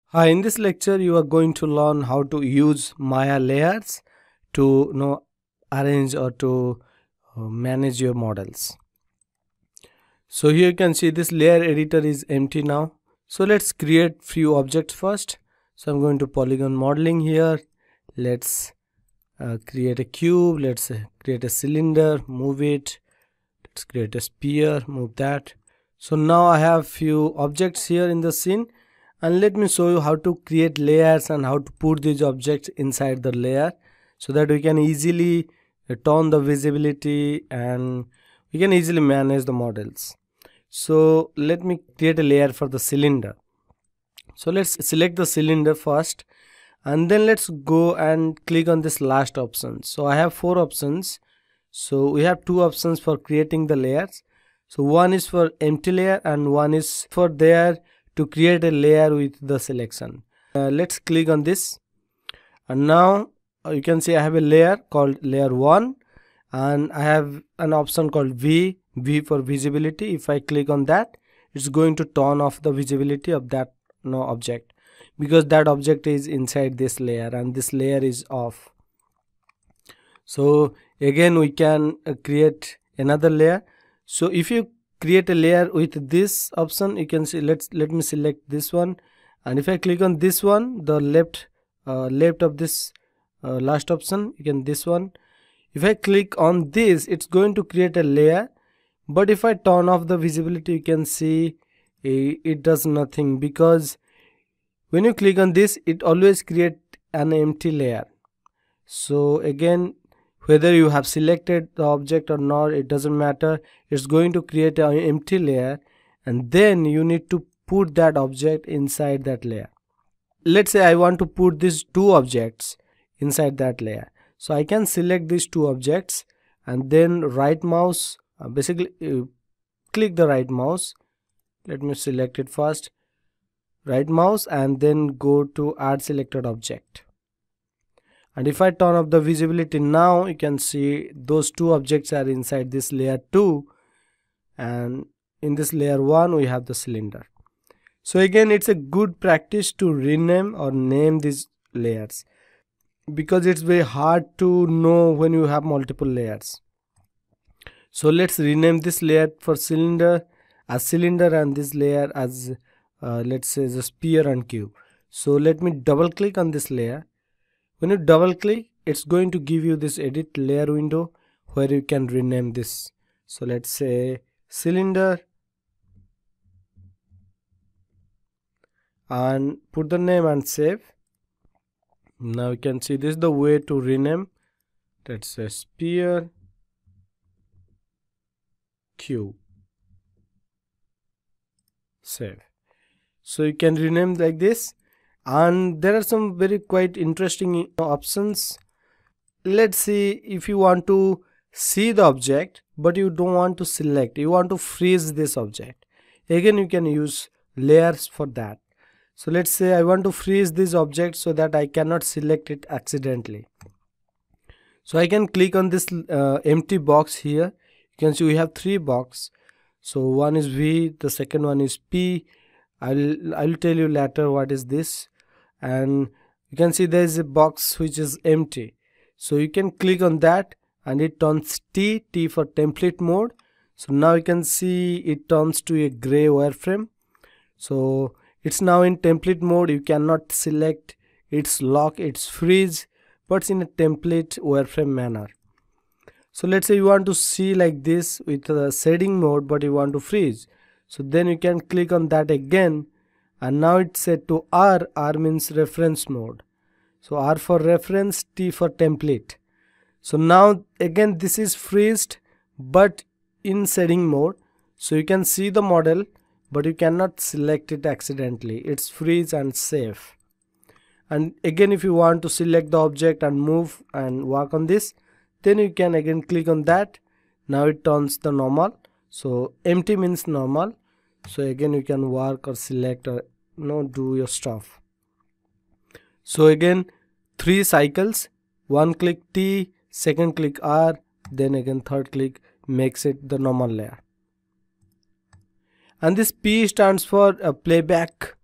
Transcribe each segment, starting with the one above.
Hi, in this lecture you are going to learn how to use Maya layers to arrange or to manage your models. So here you can see this layer editor is empty now. So let's create few objects first. So I'm going to polygon modeling here. Let's create a cube. Let's create a cylinder, move it. Let's create a sphere, move that. So now I have few objects here in the scene, and let me show you how to create layers and how to put these objects inside the layer so that we can easily turn the visibility and we can easily manage the models. So let me create a layer for the cylinder. So let's select the cylinder first, and then let's go and click on this last option. So I have 4 options. So we have 2 options for creating the layers. So one is for empty layer and one is for there to create a layer with the selection. Let's click on this, and now you can see I have a layer called layer 1, and I have an option called V for visibility. If I click on that, it's going to turn off the visibility of that object, because that object is inside this layer and this layer is off. So again we can create another layer. So if you create a layer with this option, you can see, let me select this one, and if I click on this one, the left of this last option, you can this one. If I click on this, it's going to create a layer, but if I turn off the visibility, you can see it does nothing, because when you click on this, it always create an empty layer. So again, whether you have selected the object or not, it doesn't matter. It's going to create an empty layer, and then you need to put that object inside that layer. Let's say I want to put these 2 objects inside that layer. So I can select these 2 objects and then right mouse, click the right mouse. Let me select it first. Right mouse and then go to add selected object. And if I turn off the visibility, now you can see those 2 objects are inside this layer 2, and in this layer 1 we have the cylinder. So again, it's a good practice to rename or name these layers, because it's very hard to know when you have multiple layers. So let's rename this layer for cylinder as cylinder and this layer as let's say the sphere and cube. So let me double click on this layer. When you double click, it's going to give you this edit layer window where you can rename this. So let's say cylinder and put the name and save. Now you can see this is the way to rename. Let's say sphere cube, save. So you can rename like this, and there are some very quite interesting options. Let's see, if you want to see the object but you don't want to select, you want to freeze this object, again you can use layers for that. So let's say I want to freeze this object so that I cannot select it accidentally. So I can click on this empty box here. You can see we have 3 boxes. So one is V, the second one is P. I'll tell you later what is this. And you can see there is a box which is empty. So you can click on that and it turns T for template mode. So now you can see it turns to a gray wireframe. So it's now in template mode. You cannot select, it's lock, it's freeze, but it's in a template wireframe manner. So let's say you want to see like this with the shading mode, but you want to freeze. So then you can click on that again, and now it's set to R. R means reference mode. So R for reference, T for template. So now again this is freezed but in shading mode. So you can see the model but you cannot select it accidentally. It's freeze and safe. And again, if you want to select the object and move and work on this, then you can again click on that. Now it turns the normal. So empty means normal. So again you can work or select or do your stuff. So again 3 cycles, 1 click T, second click R, then again third click makes it the normal layer. And this P stands for playback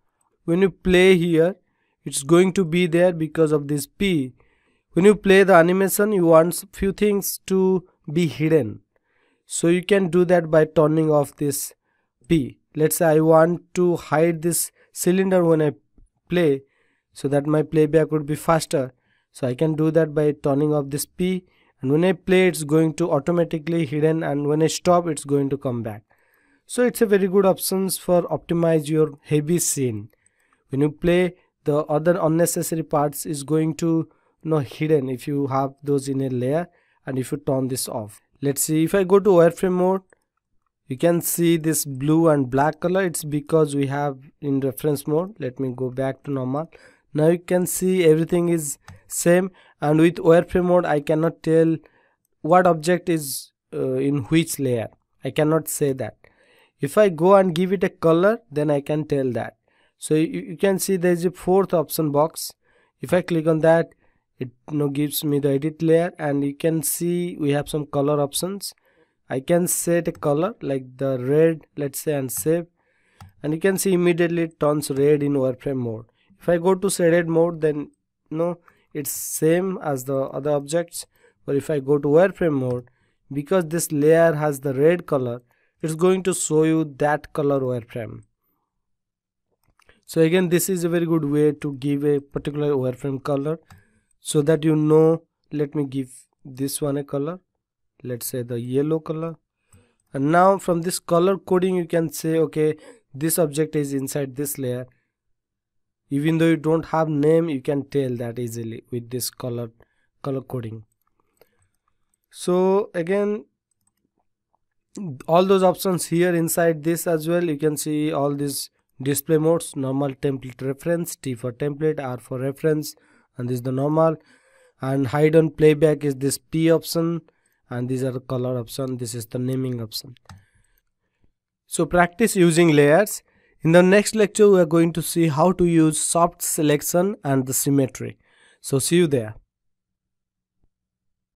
when you play here, it's going to be there because of this P. When you play the animation, you want few things to be hidden. So you can do that by turning off this P. Let's say I want to hide this cylinder when I play, so that my playback would be faster. So I can do that by turning off this P, and when I play, it's going to automatically hidden, and when I stop, it's going to come back. So it's a very good options for optimize your heavy scene. When you play, the other unnecessary parts is going to hidden if you have those in a layer, and if you turn this off. Let's see, if I go to wireframe mode, you can see this blue and black color. It's because we have in reference mode. Let me go back to normal. Now you can see everything is same, and with wireframe mode I cannot tell what object is in which layer. I cannot say that. If I go and give it a color, then I can tell that. So you can see there is a fourth option box. If I click on that, it gives me the edit layer, and you can see we have some color options. I can set a color like the red, let's say, and save, and you can see immediately it turns red in wireframe mode. If I go to shaded mode, then it's same as the other objects. But if I go to wireframe mode, because this layer has the red color, it's going to show you that color wireframe. So again, this is a very good way to give a particular wireframe color, so that let me give this one a color, let's say the yellow color. And now from this color coding, you can say, okay, this object is inside this layer. Even though you don't have name, you can tell that easily with this color coding. So again, all those options here inside this as well, you can see all these display modes: normal, template, reference, T for template, R for reference, and this is the normal. And hide on playback is this P option, and these are the color option. This is the naming option. So practice using layers. In the next lecture, we are going to see how to use soft selection and the symmetry. So see you there.